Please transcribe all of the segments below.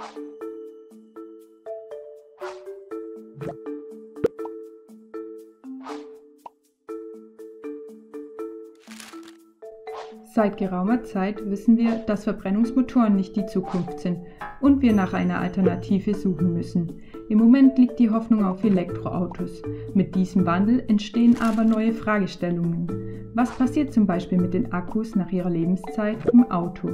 Seit geraumer Zeit wissen wir, dass Verbrennungsmotoren nicht die Zukunft sind und wir nach einer Alternative suchen müssen. Im Moment liegt die Hoffnung auf Elektroautos. Mit diesem Wandel entstehen aber neue Fragestellungen. Was passiert zum Beispiel mit den Akkus nach ihrer Lebenszeit im Auto?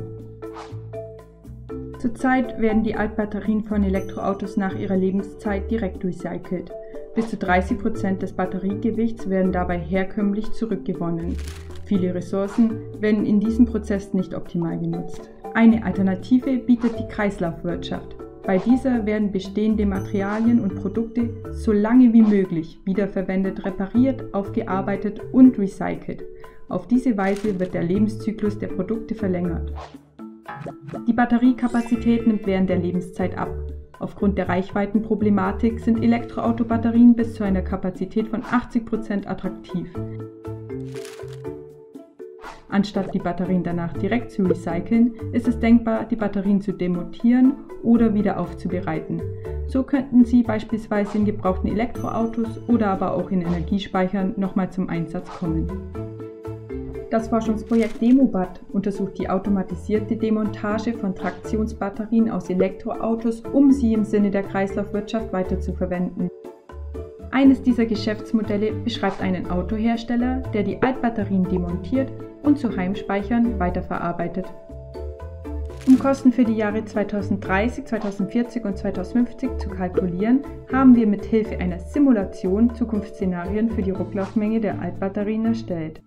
Zurzeit werden die Altbatterien von Elektroautos nach ihrer Lebenszeit direkt recycelt. Bis zu 30% des Batteriegewichts werden dabei herkömmlich zurückgewonnen. Viele Ressourcen werden in diesem Prozess nicht optimal genutzt. Eine Alternative bietet die Kreislaufwirtschaft. Bei dieser werden bestehende Materialien und Produkte so lange wie möglich wiederverwendet, repariert, aufgearbeitet und recycelt. Auf diese Weise wird der Lebenszyklus der Produkte verlängert. Die Batteriekapazität nimmt während der Lebenszeit ab. Aufgrund der Reichweitenproblematik sind Elektroautobatterien bis zu einer Kapazität von 80% attraktiv. Anstatt die Batterien danach direkt zu recyceln, ist es denkbar, die Batterien zu demontieren oder wieder aufzubereiten. So könnten sie beispielsweise in gebrauchten Elektroautos oder aber auch in Energiespeichern nochmal zum Einsatz kommen. Das Forschungsprojekt Demobat untersucht die automatisierte Demontage von Traktionsbatterien aus Elektroautos, um sie im Sinne der Kreislaufwirtschaft weiterzuverwenden. Eines dieser Geschäftsmodelle beschreibt einen Autohersteller, der die Altbatterien demontiert und zu Heimspeichern weiterverarbeitet. Um Kosten für die Jahre 2030, 2040 und 2050 zu kalkulieren, haben wir mit Hilfe einer Simulation Zukunftsszenarien für die Rücklaufmenge der Altbatterien erstellt.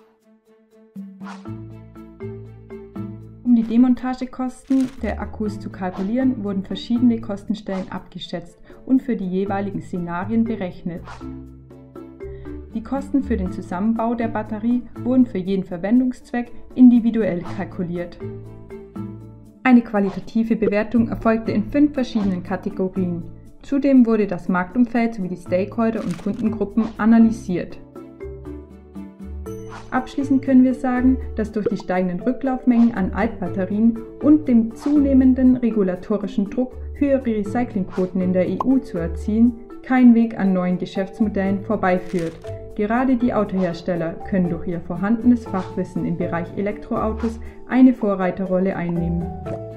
Um die Demontagekosten der Akkus zu kalkulieren, wurden verschiedene Kostenstellen abgeschätzt und für die jeweiligen Szenarien berechnet. Die Kosten für den Zusammenbau der Batterie wurden für jeden Verwendungszweck individuell kalkuliert. Eine qualitative Bewertung erfolgte in 5 verschiedenen Kategorien. Zudem wurde das Marktumfeld sowie die Stakeholder und Kundengruppen analysiert. Abschließend können wir sagen, dass durch die steigenden Rücklaufmengen an Altbatterien und dem zunehmenden regulatorischen Druck, höhere Recyclingquoten in der EU zu erzielen, kein Weg an neuen Geschäftsmodellen vorbeiführt. Gerade die Autohersteller können durch ihr vorhandenes Fachwissen im Bereich Elektroautos eine Vorreiterrolle einnehmen.